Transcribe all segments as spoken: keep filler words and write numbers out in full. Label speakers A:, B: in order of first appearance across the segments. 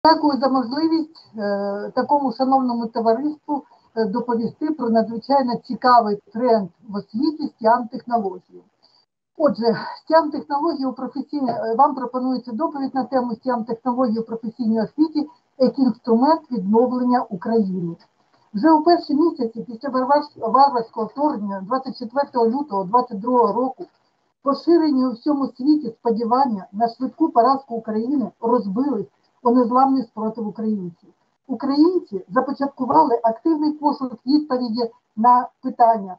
A: Дякую за можливість е, такому шановному товариству е, доповісти про надзвичайно цікавий тренд в освіті стем технології. Отже, стем технології у професійній, вам пропонується доповідь на тему стем технології у професійній освіті як інструмент відновлення України. Вже у перші місяці після варварського вторгнення двадцять четвертого лютого двадцять другого року поширені у всьому світі сподівання на швидку поразку України розбились о незламний спротив українців. Українці започаткували активний пошук відповіді на питання,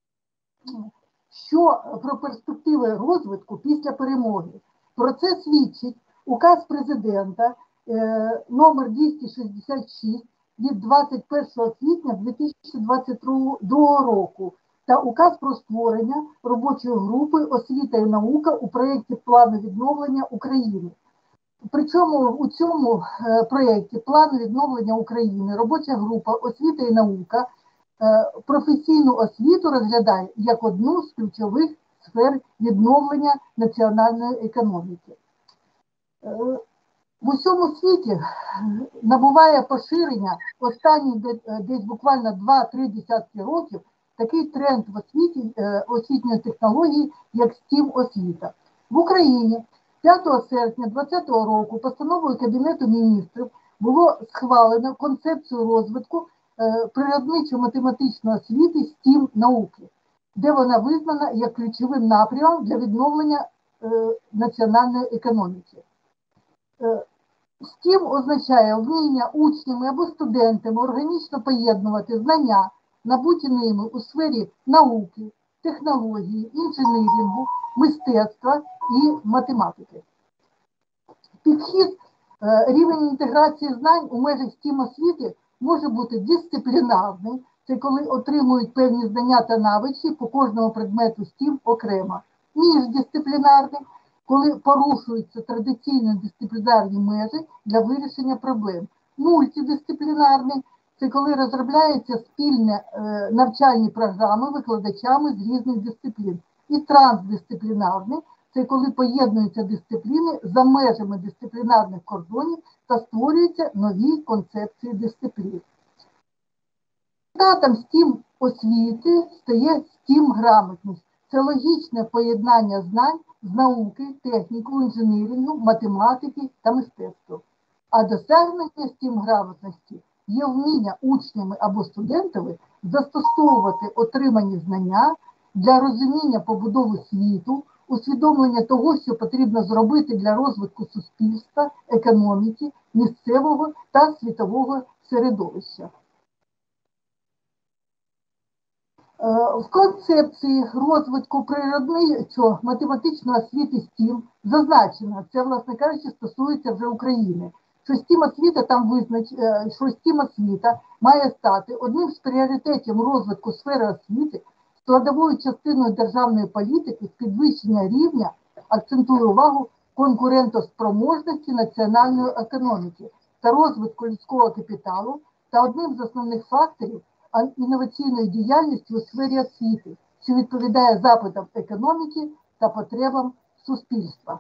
A: що про перспективи розвитку після перемоги. Про це свідчить указ президента е, номер двісті шістдесят шість від двадцять першого квітня дві тисячі двадцять другого року та указ про створення робочої групи «Освіта і наука» у проєкті плану відновлення України. Причому у цьому е, проєкті плану відновлення України робоча група «Освіта і наука» е, професійну освіту розглядає як одну з ключових сфер відновлення національної економіки. Е, в усьому світі набуває поширення останні десь буквально два-три десятки років такий тренд в освіті, е, освітньої технології, як стем освіта. В Україні п'ятого серпня двадцятого року постановою Кабінету міністрів було схвалено концепцію розвитку е, природничо-математичної освіти стем науки, де вона визнана як ключовим напрямом для відновлення е, національної економіки. Е, стем означає вміння учнями або студентами органічно поєднувати знання, набуті ними у сфері науки, технології, інженерінгу, мистецтва і математики. Підхід, рівень інтеграції знань у межах стем освіти може бути дисциплінарний, це коли отримують певні знання та навички по кожному предмету стем окремо. Міждисциплінарний, коли порушуються традиційні дисциплінарні межі для вирішення проблем. Мультидисциплінарний, це коли розробляються спільні е, навчальні програми викладачами з різних дисциплін. І трансдисциплінарний – це коли поєднуються дисципліни за межами дисциплінарних кордонів та створюються нові концепції дисциплін. Результатом стем освіти стає стем-грамотність. Це логічне поєднання знань з науки, техніки, інженерінгу, математики та мистецтва. А досягнення стем-грамотності є вміння учнями або студентами застосовувати отримані знання для розуміння побудови світу, усвідомлення того, що потрібно зробити для розвитку суспільства, економіки, місцевого та світового середовища. В концепції розвитку природничо-математичної освіти стем зазначено, це, власне кажучи, стосується вже України, що стем освіта там визнач... що стем освіта має стати одним з пріоритетів розвитку сфери освіти, складовою частиною державної політики з підвищення рівня, акцентую увагу, конкурентоспроможності національної економіки та розвитку людського капіталу та одним з основних факторів інноваційної діяльності у сфері освіти, що відповідає запитам економіки та потребам суспільства.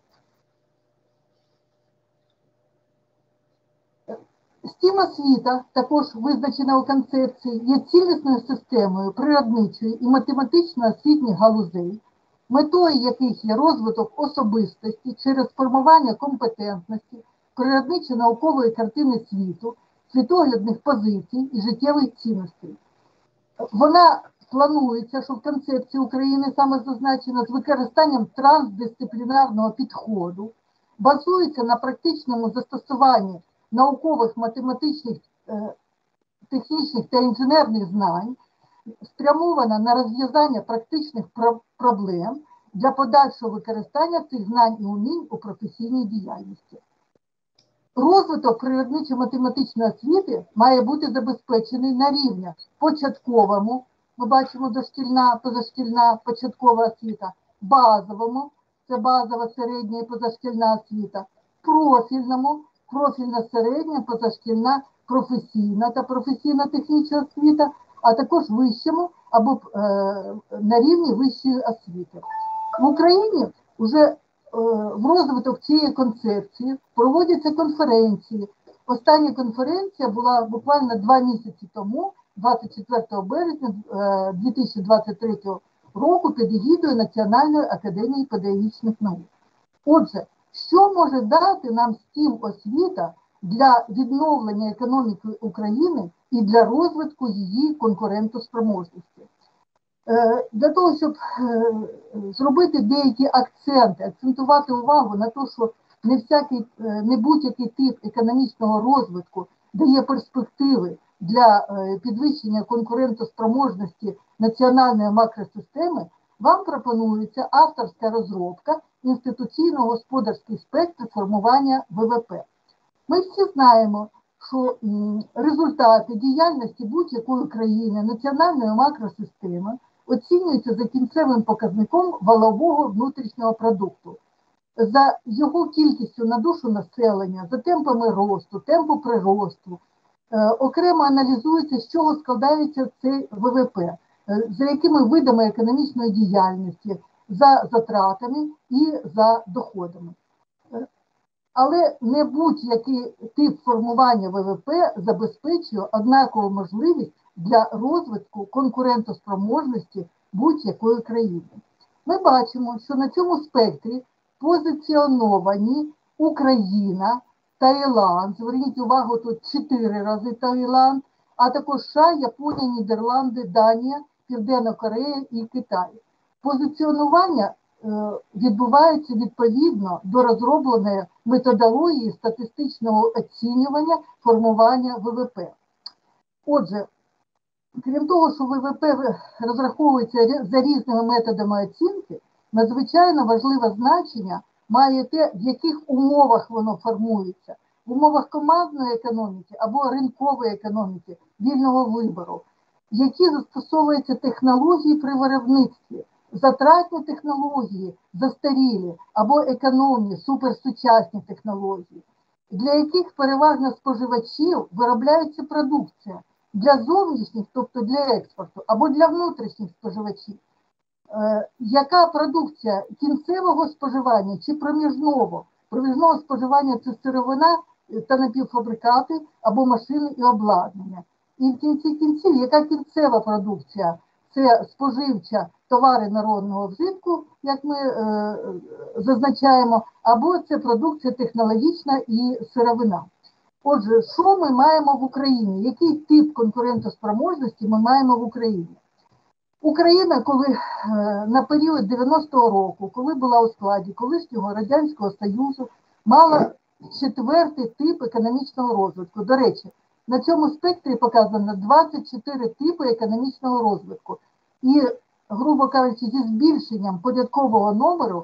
A: Стем освіта, також визначена у концепції, є цілісною системою природничої і математичної освітніх галузей, метою яких є розвиток особистості через формування компетентності, природничо-наукової картини світу, світоглядних позицій і життєвих цінностей. Вона планується, що в концепції України саме зазначено з використанням трансдисциплінарного підходу, базується на практичному застосуванні наукових, математичних, технічних та інженерних знань, спрямована на розв'язання практичних проблем для подальшого використання цих знань і умінь у професійній діяльності. Розвиток природничо-математичної освіти має бути забезпечений на рівні початковому, ми бачимо дошкільна, позашкільна, початкова освіта, базовому, це базова, середня і позашкільна освіта, профільному, профільна середня, позашкільна, професійна та професійно-технічна освіта, а також вищому або е, на рівні вищої освіти. В Україні вже в розвиток цієї концепції проводяться конференції. Остання конференція була буквально два місяці тому, двадцять четвертого березня дві тисячі двадцять третього року, під егідою Національної академії педагогічних наук. Отже, що може дати нам стім освіта для відновлення економіки України і для розвитку її конкурентоспроможності? Для того, щоб зробити деякі акценти, акцентувати увагу на те, що не всякий, не будь-який тип економічного розвитку дає перспективи для підвищення конкурентоспроможності національної макросистеми, вам пропонується авторська розробка інституційно-господарський спектр формування ВВП. Ми всі знаємо, що результати діяльності будь-якої країни, національної макросистеми оцінюються за кінцевим показником валового внутрішнього продукту, за його кількістю на душу населення, за темпами росту, темпу приросту. Е, окремо аналізується, з чого складається цей ВВП, е, за якими видами економічної діяльності, за затратами і за доходами. Е, але не будь-який тип формування ВВП забезпечує однакову можливість для розвитку конкурентоспроможності будь-якої країни. Ми бачимо, що на цьому спектрі позиціоновані Україна, Таїланд, зверніть увагу, тут чотири рази Таїланд, а також США, Японія, Нідерланди, Данія, Південна Корея і Китай. Позиціонування е, відбувається відповідно до розробленої методології статистичного оцінювання формування ВВП. Отже, крім того, що ВВП розраховується за різними методами оцінки, надзвичайно важливе значення має те, в яких умовах воно формується. В умовах командної економіки або ринкової економіки, вільного вибору, які застосовуються технології при виробництві, затратні технології, застарілі або економні, суперсучасні технології, для яких переважно споживачів виробляється продукція, для зовнішніх, тобто для експорту, або для внутрішніх споживачів. Е, яка продукція кінцевого споживання чи проміжного? Проміжного споживання – це сировина та напівфабрикати або машини і обладнання. І в кінці кінців, яка кінцева продукція? Це споживча товари народного вжитку, як ми е, зазначаємо, або це продукція технологічна і сировина. Отже, що ми маємо в Україні? Який тип конкурентоспроможності ми маємо в Україні? Україна, коли на період дев'яностого року, коли була у складі колишнього Радянського Союзу, мала четвертий тип економічного розвитку. До речі, на цьому спектрі показано двадцять чотири типи економічного розвитку. І, грубо кажучи, зі збільшенням податкового номеру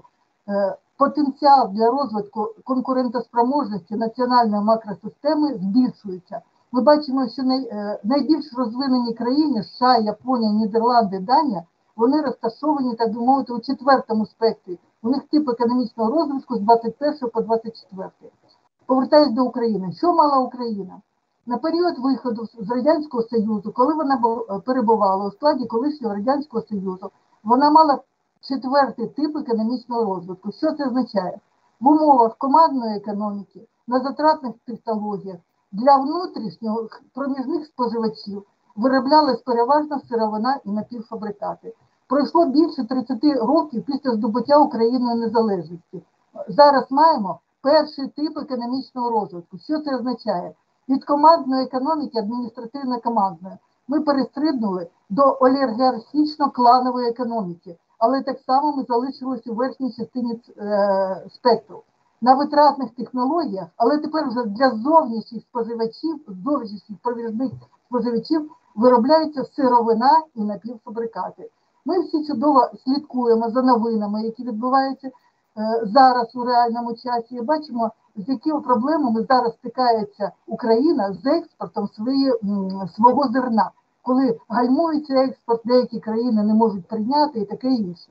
A: потенціал для розвитку конкурентоспроможності національної макросистеми збільшується. Ми бачимо, що най, найбільш розвинені країни, США, Японія, Нідерланди, Данія, вони розташовані, так би мовити, у четвертому спектрі. У них тип економічного розвитку з двадцять першого по двадцять четвертий. Повертаюсь до України. Що мала Україна? На період виходу з Радянського Союзу, коли вона перебувала у складі колишнього Радянського Союзу, вона мала четвертий тип економічного розвитку. Що це означає? В умовах командної економіки, на затратних технологіях, для внутрішніх проміжних споживачів вироблялась переважно сировина і напівфабрикати. Пройшло більше тридцять років після здобуття Україною незалежності. Зараз маємо перший тип економічного розвитку. Що це означає? Від командної економіки, адміністративно-командної, ми перестрибнули до олігархічно-кланової економіки, але так само ми залишилися у верхній частині е, спектру. На витратних технологіях, але тепер вже для зовнішніх споживачів, зовнішніх провідних споживачів виробляється сировина і напівфабрикати. Ми всі чудово слідкуємо за новинами, які відбуваються е, зараз у реальному часі, і бачимо, з якими проблемами зараз стикається Україна з експортом свої, свого зерна, коли гальмується експорт, деякі країни не можуть прийняти і таке інше.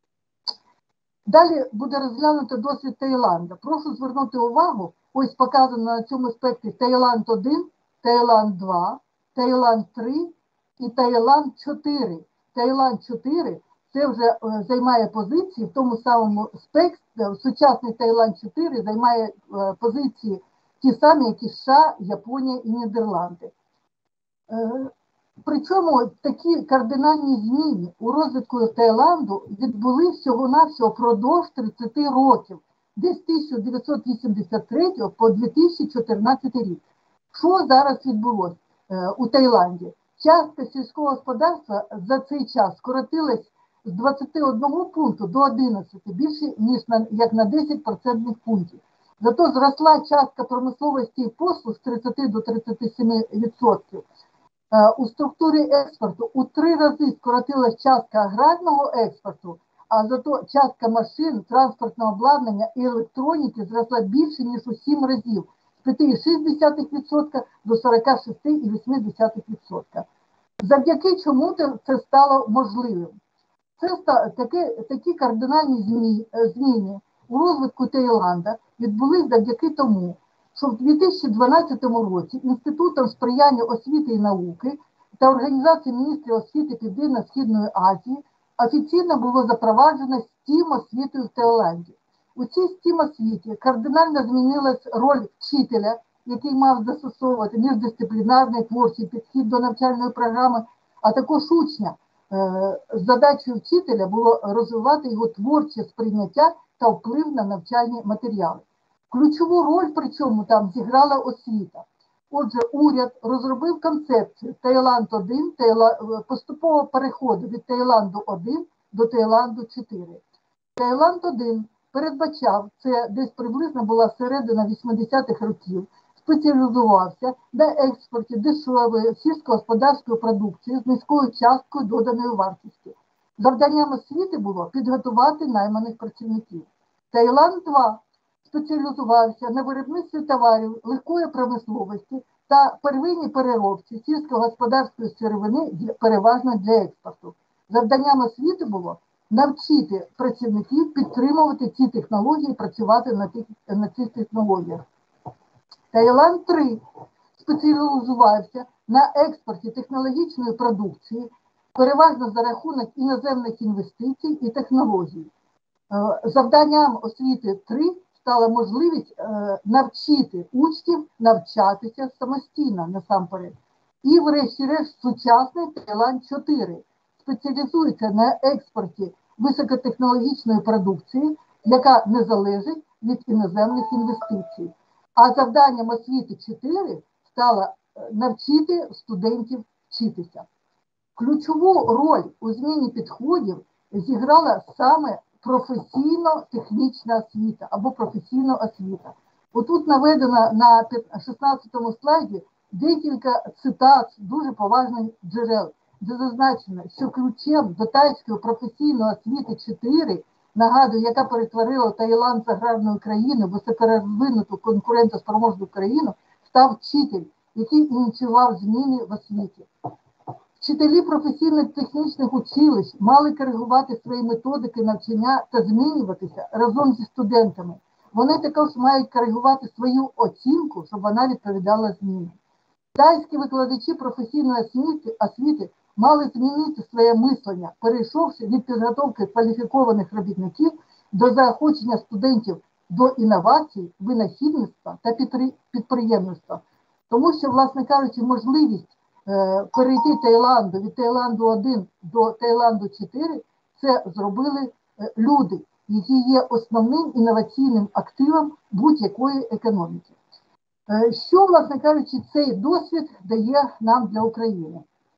A: Далі буде розглянути досвід Таїланда. Прошу звернути увагу, ось показано на цьому спектрі Таїланд один, Таїланд два, Таїланд три і Таїланд чотири. Таїланд чотири це вже е, займає позиції в тому самому спек, сучасний Таїланд чотири займає е, позиції ті самі, як і США, Японія і Нідерланди. Е, Причому такі кардинальні зміни у розвитку Таїланду відбули всього-навсього впродовж тридцяти років, десь з тисяча дев'ятсот вісімдесят третього по дві тисячі чотирнадцятий рік. Що зараз відбулося е, у Таїланді? Частка сільського господарства за цей час скоротилась з двадцяти одного пункту до одинадцяти, більше ніж на, як на десять процентних пунктів. Зато зросла частка промисловості і послуг з тридцяти до тридцяти семи відсотків. У структурі експорту у три рази скоротилась частка аграрного експорту, а зато частка машин, транспортного обладнання і електроніки зросла більше, ніж у сім разів, з п'ять цілих шість десятих відсотка до сорок шість цілих вісім десятих відсотка. Завдяки чому це стало можливим? Це такі, такі кардинальні зміни, зміни у розвитку Таїланда відбулись завдяки тому, що в дві тисячі дванадцятому році Інститутом сприяння освіти і науки та Організацією міністрів освіти Південно-Східної Азії офіційно було запроваджено стім освітою в Таїланді. У цій стім освіті кардинально змінилась роль вчителя, який мав застосовувати міждисциплінарний творчий підхід до навчальної програми, а також учня. Задачею вчителя було розвивати його творче сприйняття та вплив на навчальні матеріали. Ключову роль причому там зіграла освіта. Отже, уряд розробив концепцію Таїланд один, поступового переходу від Таїланду один до Таїланду чотири. Таїланд один передбачав, це десь приблизно була середина вісімдесятих років, спеціалізувався на експорті дешевої сільськогосподарської продукції з низькою часткою доданої вартості. Завданням освіти було підготувати найманих працівників. Таїланд два спеціалізувався на виробництві товарів легкої промисловості та первинній переробці сільськогосподарської сировини переважно для експорту. Завданням освіти було навчити працівників підтримувати ці технології і працювати на, тих, на цих технологіях. Таїланд три спеціалізувався на експорті технологічної продукції, переважно за рахунок іноземних інвестицій і технологій. Завданням освіти три стала можливість навчити учнів навчатися самостійно насамперед. І врешті-решт сучасний Таїланд чотири спеціалізується на експорті високотехнологічної продукції, яка не залежить від іноземних інвестицій. А завданням освіти чотири стало навчити студентів вчитися. Ключову роль у зміні підходів зіграла саме професійно-технічна освіта або професійна освіта. Отут наведено на шістнадцятому слайді декілька цитат дуже поважних джерел, де зазначено, що ключем до тайської професійної освіти чотири, нагадую, яка перетворила Таїланд з аграрної країни в високорозвинуту конкурентоспроможну країну, став вчитель, який ініціював зміни в освіті. Вчителі професійно-технічних училищ мали коригувати свої методики навчання та змінюватися разом зі студентами. Вони також мають коригувати свою оцінку, щоб вона відповідала змінам. Тайські викладачі професійної освіти, освіти мали змінити своє мислення, перейшовши від підготовки кваліфікованих робітників до заохочення студентів до інновацій, винахідництва та підприємництва. Тому що, власне кажучи, можливість е, перейти Таїланду від Таїланду один до Таїланду чотири це зробили е, люди, які є основним інноваційним активом будь-якої економіки. Е, що, власне кажучи, цей досвід дає нам для України?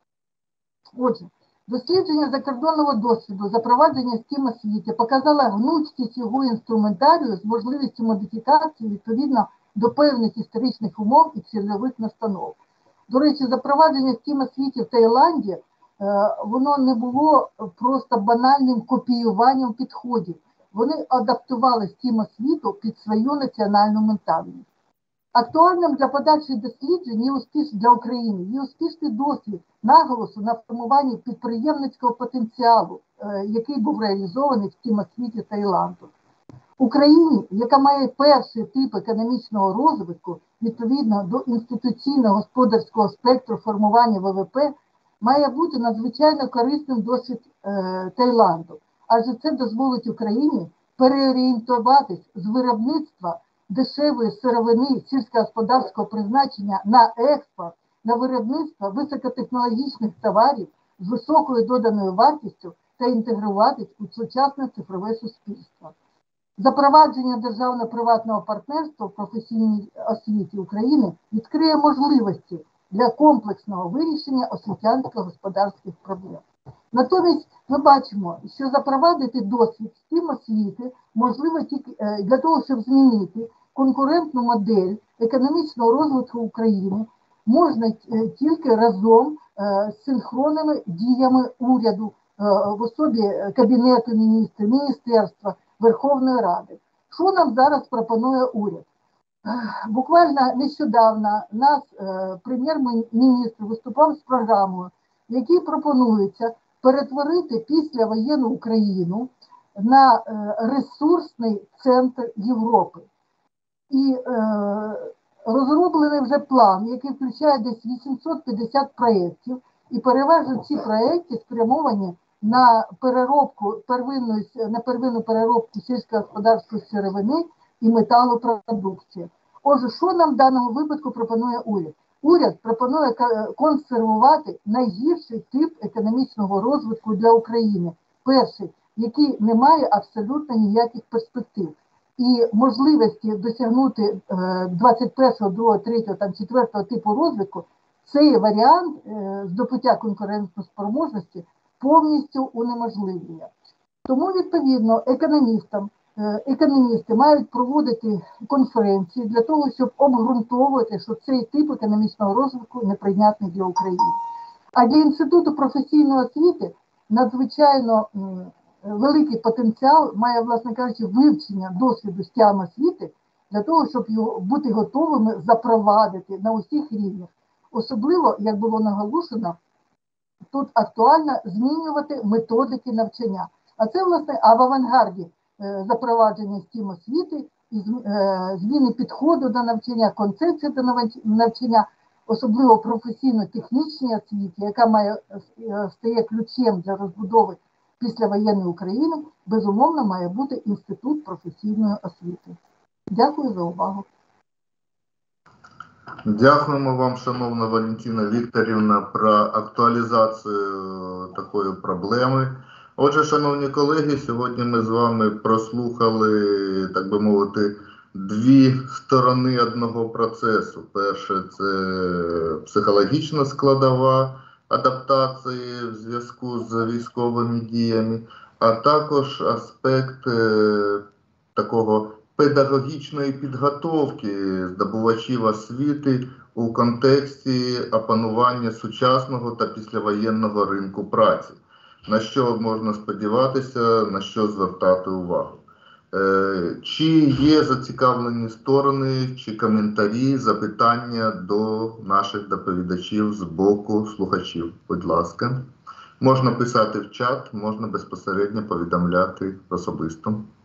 A: Отже, дослідження закордонного досвіду запровадження стім освіти показало гнучкість його інструментарію з можливістю модифікації відповідно до певних історичних умов і цільових настанов. До речі, запровадження стім освіти в Таїланді, воно не було просто банальним копіюванням підходів. Вони адаптували стім освіту під свою національну ментальність. Актуальним для подальших досліджень є успішний для України, є успішний досвід наголосу на формуванні підприємницького потенціалу, який був реалізований в стім освіті Таїланду. Україні, яка має перший тип економічного розвитку, відповідно до інституційно-господарського спектру формування ВВП, має бути надзвичайно корисним досвід е, Таїланду, адже це дозволить Україні переорієнтуватись з виробництва дешевої сировини сільськогосподарського призначення на експорт, на виробництво високотехнологічних товарів з високою доданою вартістю та інтегруватись у сучасне цифрове суспільство. Запровадження державно-приватного партнерства в професійній освіті України відкриє можливості для комплексного вирішення освітянсько-господарських проблем. Натомість ми бачимо, що запровадити досвід STEM освіти можливо тільки для того, щоб змінити конкурентну модель економічного розвитку України, можна тільки разом з синхронними діями уряду в особі Кабінету міністрів, Міністерства, Верховної Ради. Що нам зараз пропонує уряд? Буквально нещодавно нас прем'єр-міністр виступав з програмою, в якій пропонується перетворити післявоєнну Україну на ресурсний центр Європи. І е, розроблений вже план, який включає десь вісімсот п'ятдесят проєктів, і переважно ці проєкти спрямовані на переробку первинної, на первинну переробку сільськогосподарської сировини і металопродукції. Отже, що нам в даному випадку пропонує уряд? Уряд пропонує консервувати найгірший тип економічного розвитку для України. Перший, який не має абсолютно ніяких перспектив. І можливості досягнути двадцять першого, другого, третього, там, четвертого типу розвитку, цей варіант здобуття конкурентоспроможності повністю унеможливлює. Тому, відповідно, економістам, економісти мають проводити конференції для того, щоб обґрунтовувати, що цей тип економічного розвитку неприйнятний для України. А для Інституту професійної освіти надзвичайно великий потенціал має, власне кажучи, вивчення досвіду STEM освіти для того, щоб його бути готовими запровадити на усіх рівнях. Особливо, як було наголошено, тут актуально змінювати методики навчання. А це, власне, а в авангарді е, запровадження STEM освіти, і е, зміни підходу до навчання, концепції до навчання, особливо професійно-технічній освіті, яка має, е, стає ключем для розбудови післявоєнної України, безумовно, має бути Інститут професійної освіти. Дякую за увагу.
B: Дякуємо вам, шановна Валентина Вікторівна, про актуалізацію такої проблеми. Отже, шановні колеги, сьогодні ми з вами прослухали, так би мовити, дві сторони одного процесу. Перше – це психологічна складова адаптації в зв'язку з військовими діями, а також аспект е, такого педагогічної підготовки здобувачів освіти у контексті опанування сучасного та післявоєнного ринку праці. На що можна сподіватися, на що звертати увагу. Е, чи є зацікавлені сторони, чи коментарі, запитання до наших доповідачів з боку слухачів? Будь ласка. Можна писати в чат, можна безпосередньо повідомляти особисто.